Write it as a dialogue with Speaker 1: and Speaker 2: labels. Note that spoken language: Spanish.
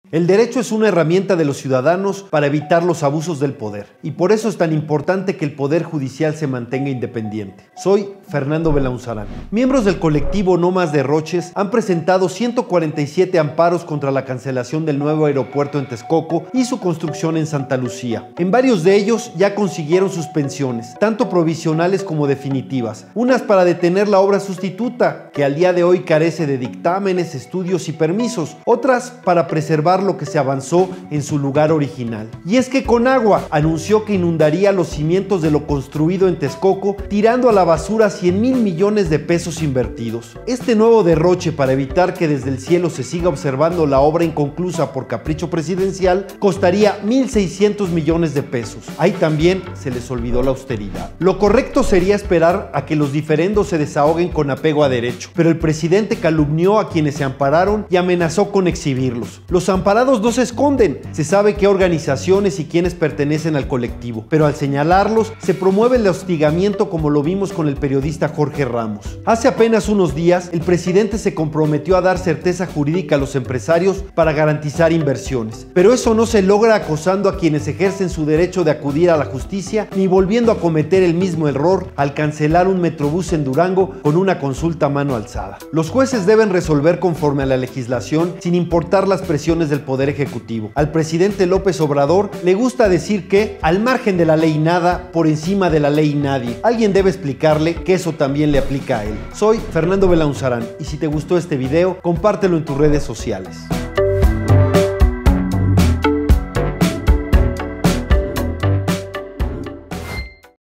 Speaker 1: El derecho es una herramienta de los ciudadanos para evitar los abusos del poder, y por eso es tan importante que el Poder Judicial se mantenga independiente. Soy Fernando Belaunzarán. Miembros del colectivo No Más Derroches han presentado 147 amparos contra la cancelación del nuevo aeropuerto en Texcoco y su construcción en Santa Lucía. En varios de ellos ya consiguieron suspensiones, tanto provisionales como definitivas, unas para detener la obra sustituta, que al día de hoy carece de dictámenes, estudios y permisos, otras para preservar lo que se avanzó en su lugar original. Y es que Conagua anunció que inundaría los cimientos de lo construido en Texcoco, tirando a la basura 100,000 millones de pesos invertidos. Este nuevo derroche para evitar que desde el cielo se siga observando la obra inconclusa por capricho presidencial costaría 1,600 millones de pesos. Ahí también se les olvidó la austeridad. Lo correcto sería esperar a que los diferendos se desahoguen con apego a derecho, pero el presidente calumnió a quienes se ampararon y amenazó con exhibirlos. Los amparados no se esconden, se sabe qué organizaciones y quiénes pertenecen al colectivo, pero al señalarlos se promueve el hostigamiento, como lo vimos con el periodista Jorge Ramos. Hace apenas unos días, el presidente se comprometió a dar certeza jurídica a los empresarios para garantizar inversiones, pero eso no se logra acosando a quienes ejercen su derecho de acudir a la justicia, ni volviendo a cometer el mismo error al cancelar un metrobús en Durango con una consulta a mano alzada. Los jueces deben resolver conforme a la legislación, sin importar las presiones del Poder Ejecutivo. Al presidente López Obrador le gusta decir que al margen de la ley nada, por encima de la ley nadie. Alguien debe explicarle que eso también le aplica a él. Soy Fernando Belaunzarán y si te gustó este video, compártelo en tus redes sociales.